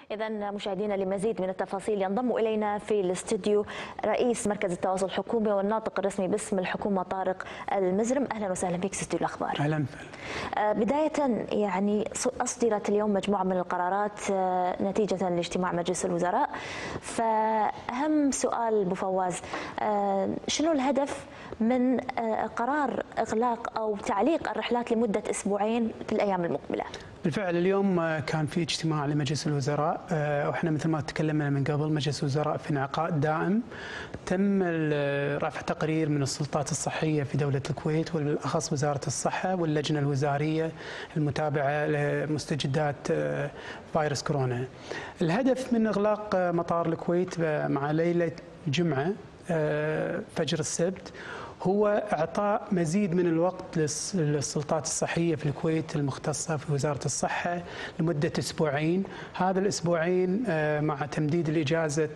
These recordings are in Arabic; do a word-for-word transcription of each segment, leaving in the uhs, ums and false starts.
إذا مشاهدينا لمزيد من التفاصيل ينضم إلينا في الاستديو رئيس مركز التواصل الحكومي والناطق الرسمي باسم الحكومة طارق المزرم. أهلا وسهلا بك في استديو الأخبار. أهلا. بداية يعني أصدرت اليوم مجموعة من القرارات نتيجة لاجتماع مجلس الوزراء، فأهم سؤال أبو فواز، شنو الهدف من قرار إغلاق أو تعليق الرحلات لمدة أسبوعين في الأيام المقبلة؟ بالفعل اليوم كان في اجتماع لمجلس الوزراء، واحنا مثل ما تكلمنا من قبل مجلس الوزراء في انعقاد دائم. تم رفع تقرير من السلطات الصحيه في دوله الكويت وبالاخص وزاره الصحه واللجنه الوزاريه المتابعه لمستجدات فيروس كورونا. الهدف من اغلاق مطار الكويت مع ليله الجمعه فجر السبت هو إعطاء مزيد من الوقت للسلطات الصحية في الكويت المختصة في وزارة الصحة لمدة أسبوعين. هذا الأسبوعين مع تمديد الإجازة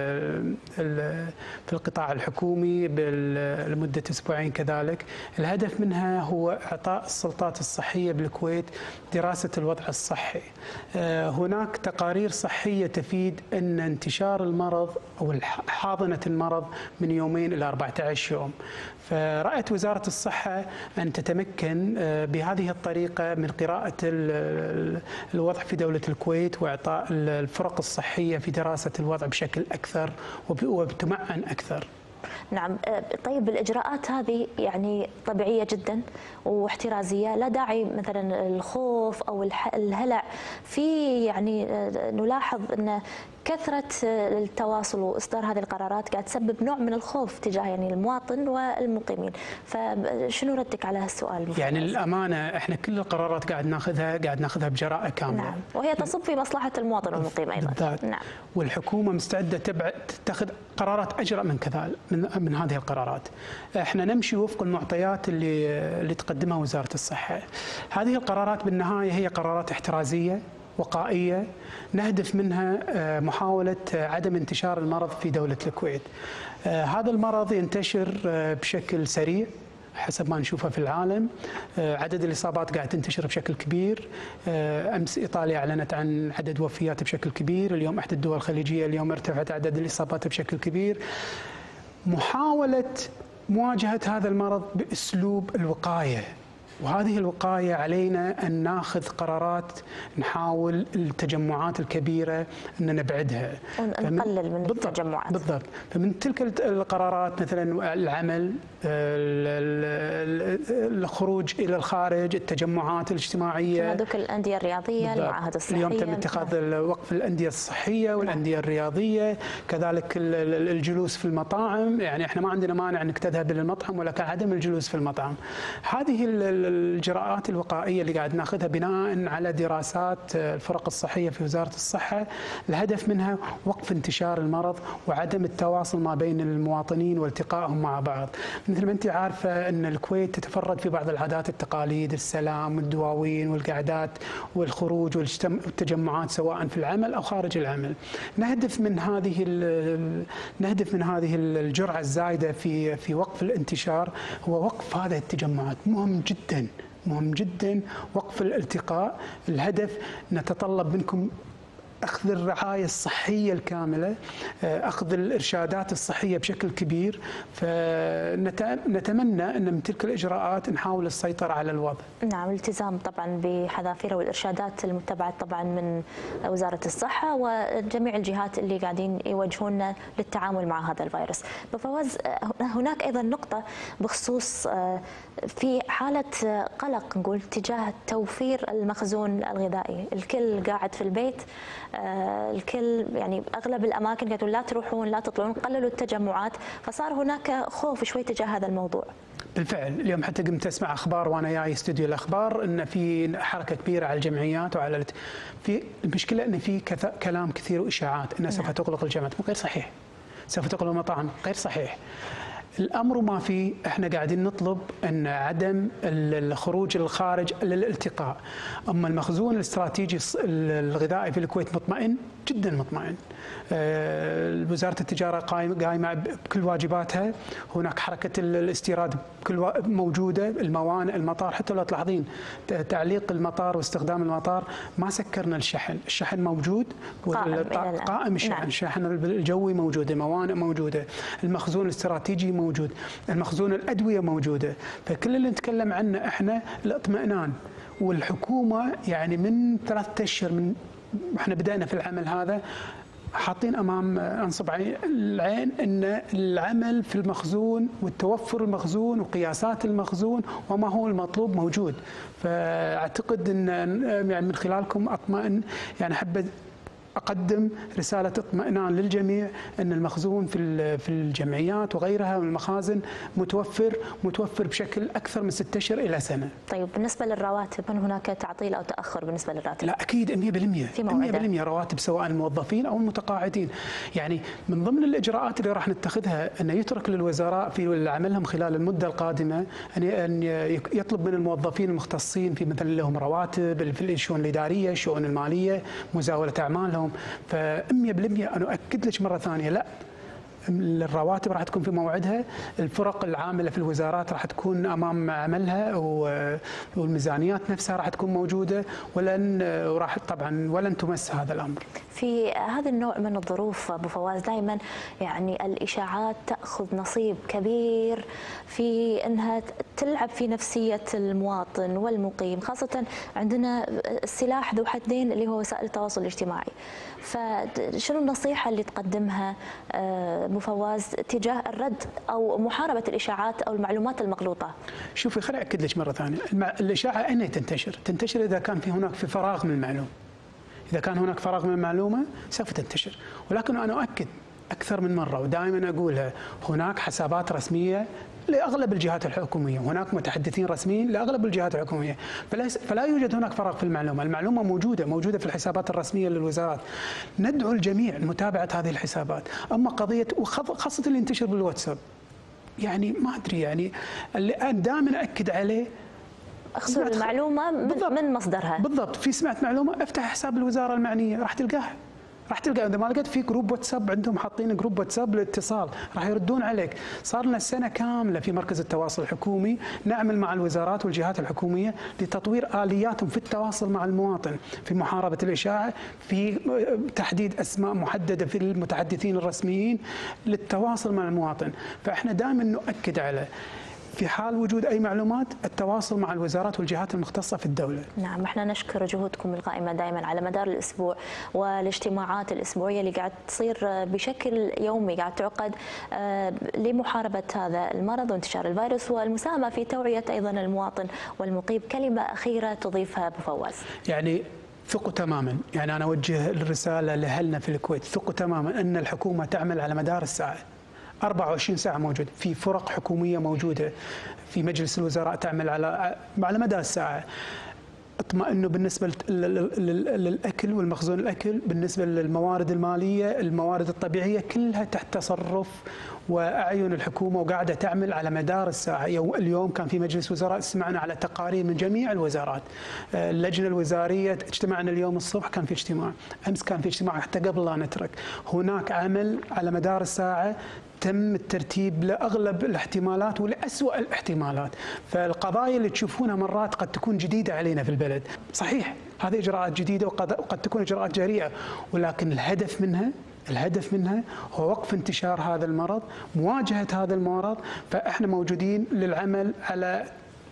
في القطاع الحكومي لمدة أسبوعين كذلك. الهدف منها هو إعطاء السلطات الصحية بالكويت دراسة الوضع الصحي. هناك تقارير صحية تفيد أن انتشار المرض أو حاضنة المرض من يومين إلى أربعة عشر يوم. فرأت وزارة الصحة أن تتمكن بهذه الطريقة من قراءة الوضع في دولة الكويت وإعطاء الفرق الصحية في دراسة الوضع بشكل أكثر وبتمعن أكثر. نعم، طيب الإجراءات هذه يعني طبيعية جدا واحترازية، لا داعي مثلا الخوف أو الهلع. في يعني نلاحظ أن كثرة التواصل وإصدار هذه القرارات قاعد تسبب نوع من الخوف تجاه يعني المواطن والمقيمين، فشنو ردك على هالسؤال؟ يعني للأمانة احنا كل القرارات قاعد ناخذها قاعد ناخذها بجراءة كاملة. نعم، وهي تصب في مصلحة المواطن والمقيم أيضا. بالذات. نعم. والحكومة مستعدة تتخذ قرارات أجرأ من كذا من من هذه القرارات. احنا نمشي وفق المعطيات اللي اللي تقدمها وزارة الصحة. هذه القرارات بالنهاية هي قرارات احترازية وقائية نهدف منها محاولة عدم انتشار المرض في دولة الكويت. هذا المرض ينتشر بشكل سريع حسب ما نشوفه في العالم. عدد الإصابات قاعد تنتشر بشكل كبير. أمس إيطاليا أعلنت عن عدد وفيات بشكل كبير، اليوم إحدى الدول الخليجية اليوم ارتفعت عدد الإصابات بشكل كبير. محاولة مواجهة هذا المرض بأسلوب الوقاية، وهذه الوقاية علينا أن ناخذ قرارات نحاول التجمعات الكبيرة أن نبعدها ونقلل من بالضبط التجمعات. بالضبط. فمن تلك القرارات مثلا العمل، الخروج إلى الخارج، التجمعات الاجتماعية، هذوك الأندية الرياضية، المعاهد الصحية. اليوم تم اتخاذ وقف الأندية الصحية والأندية الرياضية، كذلك الجلوس في المطاعم. يعني احنا ما عندنا مانع انك تذهب الى المطعم ولكن عدم الجلوس في المطعم. هذه الإجراءات الوقائية اللي قاعد ناخذها بناء على دراسات الفرق الصحية في وزارة الصحة، الهدف منها وقف انتشار المرض وعدم التواصل ما بين المواطنين والتقائهم مع بعض. مثل ما أنت عارفة أن الكويت تتفرد في بعض العادات التقاليد، السلام والدواوين والقعدات والخروج والتجمعات سواء في العمل أو خارج العمل. نهدف من هذه نهدف من هذه الجرعة الزايدة في في وقف الانتشار هو وقف هذه التجمعات. مهم جدا مهم جدا وقف الالتقاء. الهدف نتطلب منكم أخذ الرعاية الصحية الكاملة، أخذ الإرشادات الصحية بشكل كبير. فنتمنى أن من تلك الإجراءات نحاول السيطرة على الوضع. نعم، الالتزام طبعا بحذافيره والإرشادات المتبعة طبعا من وزارة الصحة وجميع الجهات اللي قاعدين يوجهون للتعامل مع هذا الفيروس. بفواز، هناك أيضا نقطة بخصوص في حالة قلق نقول تجاه توفير المخزون الغذائي. الكل قاعد في البيت، الكل يعني اغلب الاماكن قالوا لا تروحون لا تطلعون، قللوا التجمعات، فصار هناك خوف شوي تجاه هذا الموضوع. بالفعل اليوم حتى قمت اسمع اخبار وانا جاي استوديو الاخبار ان في حركه كبيره على الجمعيات وعلى في المشكله ان في كلام كثير واشاعات انها سوف تغلق الجامعات. غير صحيح. سوف تغلق المطاعم. غير صحيح. الامر ما فيه، احنا قاعدين نطلب ان عدم الخروج للخارج للالتقاء. اما المخزون الاستراتيجي الغذائي في الكويت مطمئن، جدا مطمئن. وزاره التجاره قائمه بكل واجباتها، هناك حركه الاستيراد بكل موجوده، الموانئ، المطار، حتى لو تلاحظين تعليق المطار واستخدام المطار ما سكرنا الشحن، الشحن موجود قائم, قائم الشحن، نعم. الشحن الجوي موجود، الموانئ موجوده، المخزون الاستراتيجي موجود، المخزون الادويه موجوده، فكل اللي نتكلم عنه احنا الاطمئنان. والحكومه يعني من ثلاثة اشهر من احنا بدأنا في العمل هذا حاطين امام انصب العين ان العمل في المخزون والتوفر المخزون وقياسات المخزون وما هو المطلوب موجود. فاعتقد ان يعني من خلالكم اطمئن، يعني حبيت أقدم رسالة اطمئنان للجميع أن المخزون في في الجمعيات وغيرها من المخازن متوفر متوفر بشكل أكثر من ستة أشهر إلى سنة. طيب بالنسبة للرواتب، هل هناك تعطيل أو تأخر بالنسبة للراتب؟ لا أكيد مئة بالمئة في موعدها. مئة بالمئة رواتب سواء الموظفين أو المتقاعدين. يعني من ضمن الإجراءات اللي راح نتخذها أن يترك للوزراء في عملهم خلال المدة القادمة أن يطلب من الموظفين المختصين في مثلا لهم رواتب في الشؤون الإدارية، الشؤون المالية، مزاولة أعمالهم. فمئة بالمئة أنا أؤكد لك مرة ثانية، لا الرواتب راح تكون في موعدها، الفرق العامله في الوزارات راح تكون امام عملها، والميزانيات نفسها راح تكون موجوده، ولن وراح طبعا ولن تمس هذا الامر. في هذا النوع من الظروف ابو فواز دائما يعني الاشاعات تاخذ نصيب كبير في انها تلعب في نفسيه المواطن والمقيم، خاصه عندنا السلاح ذو حدين اللي هو وسائل التواصل الاجتماعي. فشنو النصيحه اللي تقدمها ابو فواز تجاه الرد او محاربه الاشاعات او المعلومات المغلوطه؟ شوفي خليني اكد لك مره ثانيه، الاشاعه اين تنتشر؟ تنتشر اذا كان في هناك في فراغ من المعلومه. اذا كان هناك فراغ من المعلومه سوف تنتشر، ولكن انا اؤكد اكثر من مره ودائما اقولها، هناك حسابات رسميه لاغلب الجهات الحكوميه، هناك متحدثين رسميين لاغلب الجهات الحكوميه، فلا فلا يوجد هناك فراغ في المعلومه، المعلومه موجوده موجوده في الحسابات الرسميه للوزارات. ندعو الجميع لمتابعه هذه الحسابات، اما قضيه وخاصه اللي ينتشر بالواتساب، يعني ما ادري، يعني اللي انا دائما اكد عليه اخسر المعلومه من مصدرها. بالضبط، في سمعت معلومه افتح حساب الوزاره المعنيه راح تلقاها. راح تلقى اذا ما لقيت في جروب واتساب عندهم حاطين جروب واتساب للاتصال، راح يردون عليك. صار لنا سنه كامله في مركز التواصل الحكومي نعمل مع الوزارات والجهات الحكوميه لتطوير الياتهم في التواصل مع المواطن، في محاربه الاشاعه، في تحديد اسماء محدده في المتحدثين الرسميين للتواصل مع المواطن. فاحنا دائما نؤكد على في حال وجود أي معلومات التواصل مع الوزارات والجهات المختصة في الدولة. نعم، احنا نشكر جهودكم القائمة دائما على مدار الأسبوع والاجتماعات الأسبوعية اللي قاعد تصير بشكل يومي، قاعد تعقد لمحاربة هذا المرض وانتشار الفيروس والمساهمة في توعية أيضا المواطن والمقيم. كلمة أخيرة تضيفها أبو فواز؟ يعني ثقوا تماما، يعني أنا أوجه الرسالة لأهلنا في الكويت، ثقوا تماما أن الحكومة تعمل على مدار الساعة، أربعة وعشرين ساعة موجود، في فرق حكومية موجودة في مجلس الوزراء تعمل على على مدى الساعة. اطمئنوا بالنسبة للأكل والمخزون الأكل، بالنسبة للموارد المالية، الموارد الطبيعية كلها تحت تصرف وأعين الحكومة وقاعدة تعمل على مدار الساعة. اليوم كان في مجلس وزراء استمعنا على تقارير من جميع الوزارات، اللجنة الوزارية اجتمعنا اليوم الصبح كان في اجتماع، أمس كان في اجتماع حتى قبل لا نترك. هناك عمل على مدار الساعة، تم الترتيب لأغلب الاحتمالات ولأسوأ الاحتمالات. فالقضايا اللي تشوفونها مرات قد تكون جديدة علينا في البلد، صحيح هذه إجراءات جديدة وقد وقد تكون إجراءات جريئة، ولكن الهدف منها الهدف منها هو وقف انتشار هذا المرض، مواجهة هذا المرض. فإحنا موجودين للعمل على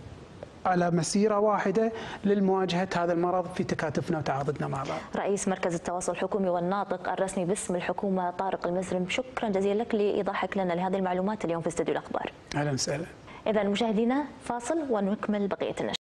على مسيرة واحدة للمواجهة هذا المرض في تكاتفنا وتعاضدنا مع بعض. رئيس مركز التواصل الحكومي والناطق الرسمي باسم الحكومة طارق المزرم، شكرا جزيلا لك لإيضاحك لنا لهذه المعلومات اليوم في استوديو الأخبار. أهلا وسهلا. إذا مشاهدينا فاصل ونكمل بقية النشرة.